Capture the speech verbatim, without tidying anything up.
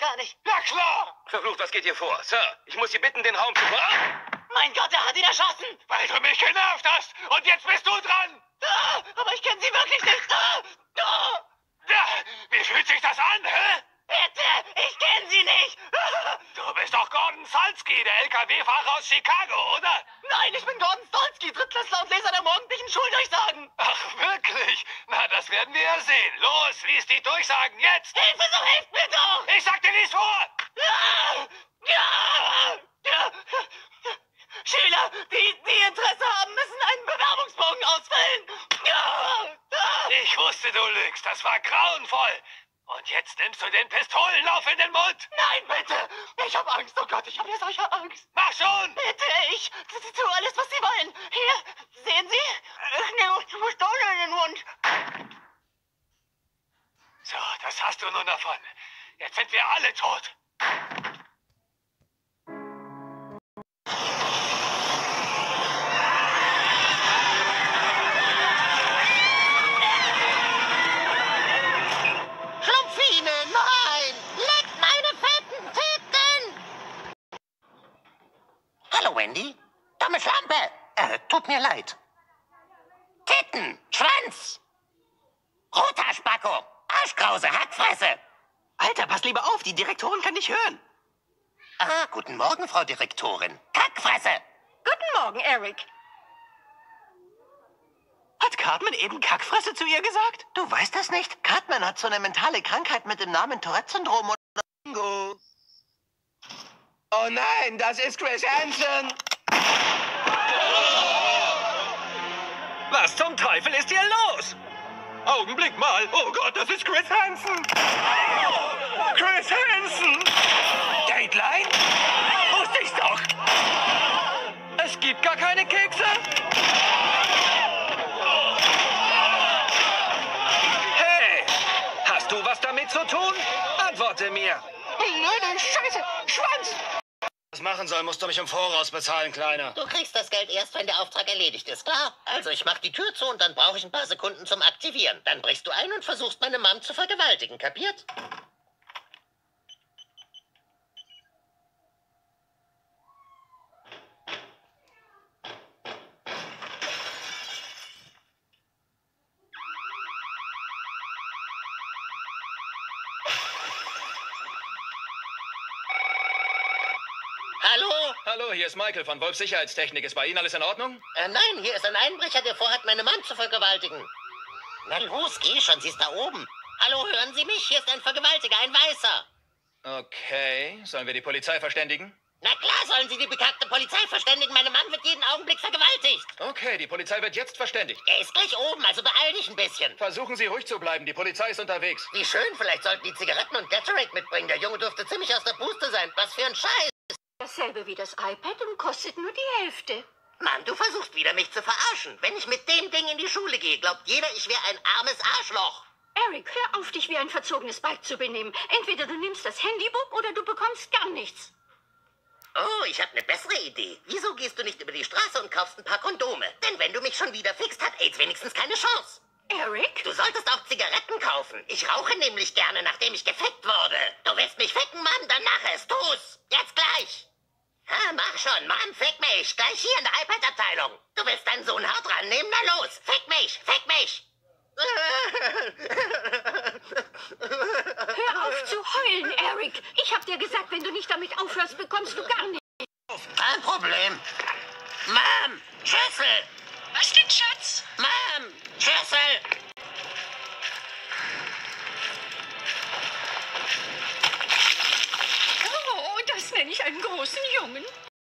gar nicht. Ja, klar. Verflucht, was geht hier vor? Sir, ich muss Sie bitten, den Raum zu... Ah! Mein Gott, er hat ihn erschossen. Weil du mich genervt hast. Und jetzt bist du dran. Ah, aber ich kenne sie wirklich nicht. Ah, ah. Ja, wie fühlt sich das an, hä? Bitte, ich kenne sie nicht. Ah. Du bist doch Gordon Salzky, der L K W-Fahrer aus Chicago, oder? Nein, ich bin Gordon Stolzky, Drittklässler und Leser der morgendlichen Schuldurchsagen. Ach, wirklich? Na, das werden wir ja sehen. Los, lies die Durchsagen jetzt. Hilfe, so hilft mir doch. Ich sag dir, lies vor. Ja, ja, ja. Schüler, die, die Interesse haben, müssen einen Bewerbungsbogen ausfüllen. Ja, ja. Ich wusste, du lügst. Das war grauenvoll. Und jetzt nimmst du den Pistolenlauf in den Mund. Nein, bitte. Ich habe Angst. Oh Gott, ich habe ja solche Angst. Mach schon. Bitte, ich tue alles, was Sie wollen. Hier, sehen Sie? Ich nehme die Pistole in den Mund. So, das hast du nun davon. Jetzt sind wir alle tot. Schlumpfine, nein! Leckt meine fetten Titten! Hallo, Wendy. Dumme Schlampe. Äh, tut mir leid. Titten, Schwanz. Rothaarspacko, Arschkrause, Hackfresse. Alter, pass lieber auf, die Direktorin kann dich hören. Ah, guten Morgen, Frau Direktorin. Kackfresse. Guten Morgen, Eric. Hat Cartman eben Kackfresse zu ihr gesagt? Du weißt das nicht? Cartman hat so eine mentale Krankheit mit dem Namen Tourette-Syndrom oder Bingo. Oh nein, das ist Chris Hansen. Was zum Teufel ist hier los? Augenblick mal. Oh Gott, das ist Chris Hansen. Chris Hansen. Dateline? Wusste ich's doch. Es gibt gar keine Kekse. Hey, hast du was damit zu tun? Antworte mir. Blöde Scheiße, Schwanz! Was machen soll, musst du mich im Voraus bezahlen, Kleiner. Du kriegst das Geld erst, wenn der Auftrag erledigt ist, klar? Also, ich mach die Tür zu und dann brauche ich ein paar Sekunden zum Aktivieren. Dann brichst du ein und versuchst, meine Mom zu vergewaltigen, kapiert? Hallo? Hallo, hier ist Michael von Wolf Sicherheitstechnik. Ist bei Ihnen alles in Ordnung? Äh, nein, hier ist ein Einbrecher, der vorhat, meine Mom zu vergewaltigen. Na los, geh schon, sie ist da oben. Hallo, hören Sie mich? Hier ist ein Vergewaltiger, ein Weißer. Okay, sollen wir die Polizei verständigen? Na klar sollen Sie die bekackte Polizei verständigen. Meine Mom wird jeden Augenblick vergewaltigt. Okay, die Polizei wird jetzt verständigt. Er ist gleich oben, also beeil dich ein bisschen. Versuchen Sie ruhig zu bleiben, die Polizei ist unterwegs. Wie schön, vielleicht sollten die Zigaretten und Gatorade mitbringen. Der Junge dürfte ziemlich aus der Puste sein. Was für ein Scheiß. Dasselbe wie das iPad und kostet nur die Hälfte. Mann, du versuchst wieder, mich zu verarschen. Wenn ich mit dem Ding in die Schule gehe, glaubt jeder, ich wäre ein armes Arschloch. Eric, hör auf, dich wie ein verzogenes Bike zu benehmen. Entweder du nimmst das Handybuch oder du bekommst gar nichts. Oh, ich habe eine bessere Idee. Wieso gehst du nicht über die Straße und kaufst ein paar Kondome? Denn wenn du mich schon wieder fixt, hat AIDS wenigstens keine Chance. Eric? Du solltest auch Zigaretten kaufen. Ich rauche nämlich gerne, nachdem ich gefickt wurde. Du willst mich ficken, Mann? Dann mach es. Tu's. Jetzt gleich. Ha, mach schon. Mann, fick mich. Gleich hier in der iPad-Abteilung. Du willst deinen Sohn hart rannehmen? Na los. Fick mich. Fick mich. Hör auf zu heulen, Eric. Ich hab dir gesagt, wenn du nicht damit aufhörst, bekommst du gar nichts. Kein Problem. Mom, Schüssel. Was denn, Schatz? Mom, Schüssel. Oh, das nenne ich einen großen Jungen.